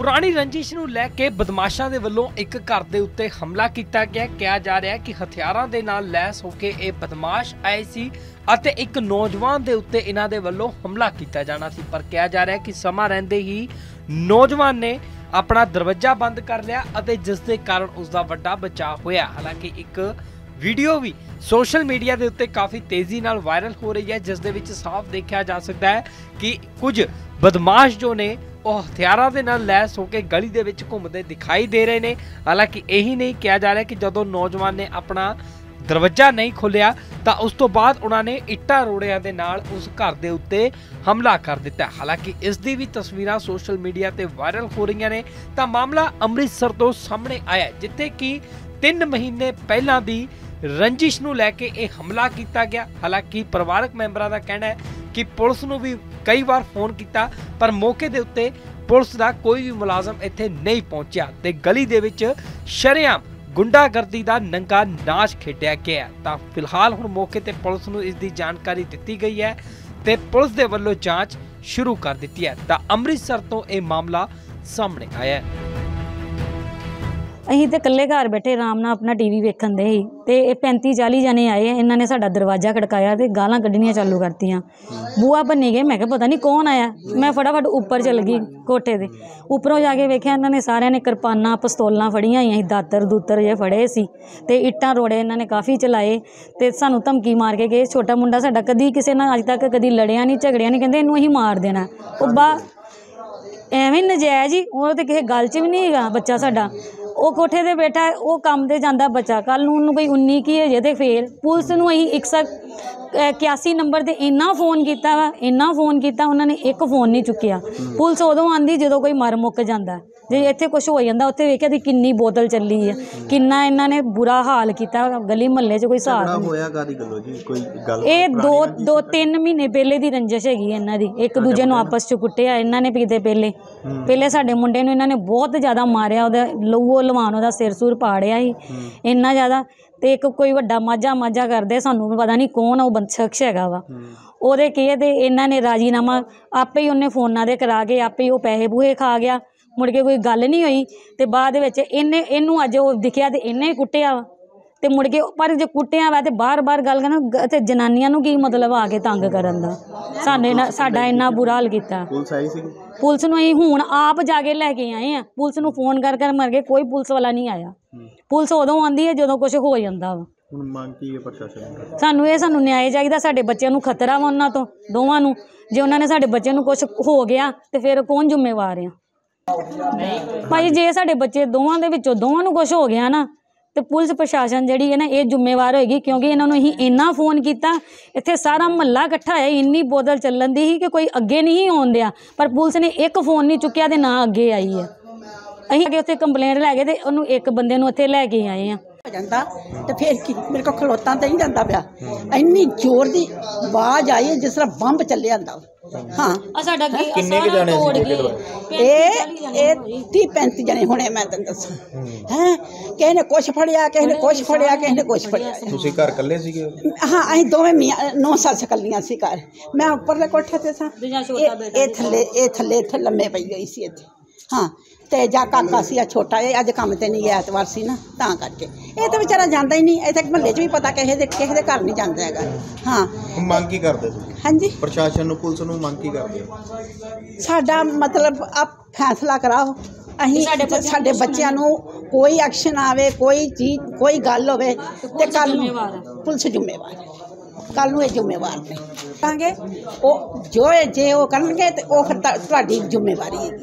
पुरानी रंजिश नूं लै के बदमाशां दे वल्लों एक घर दे उत्ते हमला कीता गया। कहा जा रहा है कि हथियारां दे नाल लैस होके ये बदमाश आए सी अते एक नौजवान दे उत्ते इन्हां दे वल्लों हमला कीता जाना सी, पर कहा जा रहा है कि समा रहिंदे ही नौजवान ने अपना दरवाजा बंद कर लिया अते जिस दे कारण उसका वड्डा बचाव होया। हालांकि एक वीडियो भी सोशल मीडिया के उत्ते काफ़ी तेज़ी नाल वायरल हो रही है, जिस दे विच साफ देखा जा सकता है कि कुछ बदमाश जो ने वह हथियारों के नाल लैस होकर गली दे विच घूमते दिखाई दे रहे हैं। हालांकि यही नहीं कहा जा रहा है कि जदों नौजवान ने अपना दरवाजा नहीं खोलिया तो उस तो बाद उन्होंने इट्टा रोड़ियां दे नाल उस घर दे उत्ते हमला कर दिता। हालांकि इस दी भी तस्वीरां सोशल मीडिया ते वायरल हो रही ने। तो मामला अमृतसर तो सामने आया जिथे कि 3 महीने पहला दी रंजिश नूं लैके ये हमला किया गया। हालांकि परिवारक मैंबरां दा कहना है कि पुलिस नूं भी कई बार फोन किया पर मौके दे उत्ते पुलिस दा कोई भी मुलाजम इत्थे नहीं पहुंचा ते गली दे विच शरेआम गुंडागर्दी दा नंगा नाच खेडिया गया। तां फिलहाल हुण मौके ते पुलिस नूं इस दी जानकारी दित्ती गई है ते पुलिस दे वल्लों जांच शुरू कर दित्ती है। तां अमृतसर तो यह मामला सामने आया है। असीं ते कल्ले घर बैठे आराम नाल अपना टीवी वेखन दे ही ते 35-40 जने आए। इन्हां ने साडा दरवाजा खड़काया ते गालां कड्ढनियां चालू करतियां। बूआ भन्नी गए, मैं कहा पता नहीं कौन आया। मैं फटाफट उपर चल गई कोठे ते। उपरों जाके वेख्या इन्हां ने सारिਆਂ ने किरपानां पिस्तौलां फड़ियां होईयां सी, दातर दूतर जे फड़े सी ते इट्टां रोड़े इन्हां ने काफ़ी चलाए ते सानूं धमकी मार के गए। छोटा मुंडा साडा कदी किसे नाल अज तक कदी लड़िया नहीं झगड़िया नहीं, कहंदे इहनूं असीं मार देना। ਉਹ बा ਐਵੇਂ ਨਜਾਇਜ਼ ਹੀ, ਉਹ ਤੇ ਕਿਸੇ ਗੱਲ 'ਚ ਵੀ नहीं ਹੈਗਾ ਬੱਚਾ ਸਾਡਾ। ਉਹ ਕੋਠੇ ਤੇ ਬੈਠਾ, ਉਹ ਕੰਮ ਤੇ ਜਾਂਦਾ ਬੱਚਾ, ਕੱਲ ਨੂੰ ਉਹਨੂੰ ਕੋਈ 19 ਕੀ ਹੋ ਜੇ ਤੇ ਫੇਰ ਪੁਲਿਸ ਨੂੰ ਅਸੀਂ 181 ਨੰਬਰ ਤੇ ਇੰਨਾ ਫੋਨ ਕੀਤਾ ਵਾ, ਇੰਨਾ ਫੋਨ ਕੀਤਾ, ਉਹਨਾਂ ਨੇ ਇੱਕ ਫੋਨ ਨਹੀਂ ਚੁੱਕਿਆ। ਪੁਲਿਸ ਉਦੋਂ ਆਂਦੀ ਜਦੋਂ ਕੋਈ ਮਰ ਮੁੱਕ ਜਾਂਦਾ। ਜੇ ਇੱਥੇ ਕੁਛ ਹੋ ਜਾਂਦਾ ਉੱਥੇ ਵੇਖਿਆ ਦੀ ਕਿੰਨੀ ਬੋਤਲ ਚੱਲੀ ਆ, ਕਿੰਨਾ ਇਹਨਾਂ ਨੇ ਬੁਰਾ ਹਾਲ ਕੀਤਾ ਗਲੀ ਮੁਹੱਲੇ 'ਚ ਕੋਈ ਹਿਸਾਬ ਨਹੀਂ। ਇਹ 2-3 ਮਹੀਨੇ ਪਹਿਲੇ ਦੀ ਰੰਜਿਸ਼ ਹੈਗੀ ਇਹਨਾਂ ਦੀ, ਇੱਕ ਦੂਜੇ ਨੂੰ ਆਪਸ 'ਚ ਕੁੱਟਿਆ ਇਹਨਾਂ ਨੇ। ਪੀਤੇ ਪਹਿਲੇ ਸਾਡੇ ਮੁੰਡੇ ਨੂੰ ਇਹਨਾਂ ਨੇ ਬਹੁਤ ਜ਼ਿਆਦਾ ਮਾਰਿਆ, ਉਹਦਾ ਲਹੂ ਲਵਾਨ ਉਹਦਾ ਸਿਰ ਸੁਰ ਪਾੜਿਆ ਸੀ ਇੰਨਾ ਜ਼ਿਆਦਾ। ਤੇ ਇੱਕ ਕੋਈ ਵੱਡਾ ਮਾਝਾ ਕਰਦੇ, ਸਾਨੂੰ ਪਤਾ ਨਹੀਂ ਕੌਣ ਉਹ ਸ਼ਖਸ ਹੈਗਾ ਵਾ। ਉਹਦੇ ਕੀ ਤੇ ਇਹਨਾਂ ਨੇ ਰਾਜੀਨਾਮਾ ਆਪੇ ਹੀ ਉਹਨੇ ਫੋਨਾਂ ਦੇ ਕਰਾ ਕੇ ਆਪੇ ਹੀ ਉਹ ਪੈਸੇ ਪੂਹੇ ਖਾ ਗਿਆ। ਮੁੜ ਕੇ ਕੋਈ ਗੱਲ ਨਹੀਂ ਹੋਈ ਤੇ ਬਾਅਦ ਵਿੱਚ ਇਹਨੂੰ ਅੱਜ ਉਹ ਦਿਖਿਆ ਤੇ ਇਹਨੇ ਹੀ ਕੁੱਟਿਆ ਵਾ ਤੇ ਮੁੜ ਕੇ। ਪਰ ਜੇ ਕੁੱਟਿਆ ਵਾ ਤੇ ਬਾਰ-ਬਾਰ ਗੱਲ ਕਰਨਾ ਤੇ ਜਨਾਨੀਆਂ ਨੂੰ ਕੀ ਮਤਲਬ ਆ ਕੇ ਤੰਗ ਕਰਨ ਦਾ। ਸਾਡਾ ਇੰਨਾ ਬੁਰਾ ਹਾਲ ਕੀਤਾ। ਪੁਲਿਸ ਆਈ ਸੀ? ਪੁਲਿਸ ਨੂੰ ਅਸੀਂ ਹੁਣ ਆਪ ਜਾ ਕੇ ਲੈ ਕੇ ਆਏ ਆ। ਪੁਲਿਸ ਨੂੰ ਫੋਨ ਕਰ ਮਰ ਗਏ, ਕੋਈ ਪੁਲਿਸ ਵਾਲਾ ਨਹੀਂ ਆਇਆ। ਪੁਲਿਸ ਉਦੋਂ ਆਉਂਦੀ ਹੈ ਜਦੋਂ ਕੁਝ ਹੋ ਜਾਂਦਾ ਵਾ। ਹੁਣ ਮੰਗ ਕੀ ਹੈ ਪ੍ਰਸ਼ਾਸਨ? ਸਾਨੂੰ ਨਿਆਂ ਚਾਹੀਦਾ। ਸਾਡੇ ਬੱਚਿਆਂ ਨੂੰ ਖਤਰਾ ਵਾ ਉਹਨਾਂ ਤੋਂ ਦੋਵਾਂ ਨੂੰ। ਜੇ ਉਹਨਾਂ ਨੇ ਸਾਡੇ ਬੱਚੇ ਨੂੰ ਕੁਝ ਹੋ ਗਿਆ ਤੇ ਫਿਰ ਕੌਣ ਜ਼ਿੰਮੇਵਾਰ ਆ? ਭਾਈ ਜੇ ਸਾਡੇ ਬੱਚੇ ਦੋਵਾਂ ਦੇ ਵਿੱਚੋਂ ਦੋਵਾਂ ਨੂੰ ਕੁਝ ਹੋ ਗਿਆ ਨਾ ਤੇ ਪੁਲਿਸ ਪ੍ਰਸ਼ਾਸਨ ਜਿਹੜੀ ਹੈ ਨਾ ਇਹ ਜ਼ਿੰਮੇਵਾਰ ਹੋਏਗੀ, ਕਿਉਂਕਿ ਇਹਨਾਂ ਨੂੰ ਅਸੀਂ ਇੰਨਾ ਫੋਨ ਕੀਤਾ, ਇੱਥੇ ਸਾਰਾ ਮਹੱਲਾ ਇਕੱਠਾ ਹੋਇਆ, ਇੰਨੀ ਬੋਤਲ ਚੱਲਣ ਦੀ ਸੀ ਕਿ ਕੋਈ ਅੱਗੇ ਨਹੀਂ ਆਉਣ ਦਿਆ, ਪਰ ਪੁਲਿਸ ਨੇ ਇੱਕ ਫੋਨ ਨਹੀਂ ਚੁੱਕਿਆ ਤੇ ਨਾ ਅੱਗੇ ਆਈ ਹੈ। ਅਸੀਂ ਅੱਗੇ ਉੱਥੇ ਕੰਪਲੇਂਟ ਲੈ ਗਏ ਤੇ ਉਹਨੂੰ ਇੱਕ ਬੰਦੇ ਨੂੰ ਉੱਥੇ ਲੈ ਕੇ ਆਏ ਆ। ਜਾਂਦਾ ਤੇ ਫਿਰ ਕੀ ਮੇਰੇ ਕੋਲ ਖਲੋਤਾ ਤੇ ਨਹੀਂ ਜਾਂਦਾ ਪਿਆ। ਇੰਨੀ ਜ਼ੋਰ ਦੀ ਆਵਾਜ਼ ਆਈ ਜਿਸ ਤਰ੍ਹਾਂ ਬੰਬ ਚੱਲਿਆ ਹੁੰਦਾ। ਹਾਂ ਸਾਡਾ ਕਿੰਨੇ ਕੁ ਜਾਣੇ ਸੀ? ਇਹ 30-35 ਜਣੇ ਹੋਣੇ, ਮੈਂ ਤੈਨੂੰ ਦੱਸਾਂ। ਹੈਂ, ਕਿਸੇ ਨੇ ਕੁਛ ਫੜਿਆ, ਕਿਸੇ ਨੇ ਕੁਛ ਫੜਿਆ, ਕਿਸੇ ਨੇ ਕੁਛ ਫੜਿਆ। ਤੁਸੀਂ ਘਰ ਇਕੱਲੇ ਸੀਗੇ? ਹਾਂ, ਅਸੀਂ ਦੋਵੇਂ ਮੀਆਂ ਨੌ ਸੱਸ ਇਕੱਲੀਆਂ ਸੀ ਘਰ। ਮੈਂ ਉੱਪਰਲੇ ਕੋਠੇ ਤੇ ਸਾਂ, ਇਹ ਥੱਲੇ ਇੱਥੇ ਲੰਮੇ ਪਈ ਗਈ ਸੀ ਇੱਥੇ। ਹਾਂ, ਤੇ ਜਾ ਕਾਕਾ ਸੀ ਆ ਛੋਟਾ, ਇਹ ਅੱਜ ਕੰਮ ਤੇ ਨਹੀਂ ਗਿਆ, ਐਤਵਾਰ ਸੀ ਨਾ ਤਾਂ ਕਰਕੇ। ਇਹ ਤਾਂ ਵਿਚਾਰਾ ਜਾਂਦਾ ਹੀ ਨਹੀਂ। ਇੱਥੇ ਮਹੱਲੇ 'ਚ ਵੀ ਪਤਾ ਕਿਸੇ ਦੇ ਘਰ ਨਹੀਂ ਜਾਂਦਾ ਹੈਗਾ। ਹਾਂ, ਮੰਗ ਕੀ ਕਰਦੇ ਤੁਸੀਂ? ਹਾਂਜੀ, ਪ੍ਰਸ਼ਾਸਨ ਨੂੰ, ਪੁਲਿਸ ਨੂੰ ਮੰਗ ਕੀ ਕਰਦੇ? ਸਾਡਾ ਮਤਲਬ ਆਪ ਫੈਸਲਾ ਕਰਾਓ। ਅਸੀਂ ਸਾਡੇ ਬੱਚਿਆਂ ਨੂੰ ਕੋਈ ਐਕਸ਼ਨ ਆਵੇ, ਕੋਈ ਚੀਜ਼ ਕੋਈ ਗੱਲ ਹੋਵੇ ਤੇ ਕੱਲ ਨੂੰ ਪੁਲਿਸ ਜ਼ਿੰਮੇਵਾਰ ਹੈ। ਕੱਲ ਨੂੰ ਇਹ ਜ਼ਿੰਮੇਵਾਰ ਨੇ ਕਹਾਂਗੇ ਉਹ ਜੇ ਉਹ ਕਰਨਗੇ ਤੇ ਉਹ ਫਿਰ ਤੁਹਾਡੀ ਜ਼ਿੰਮੇਵਾਰੀ ਹੈ।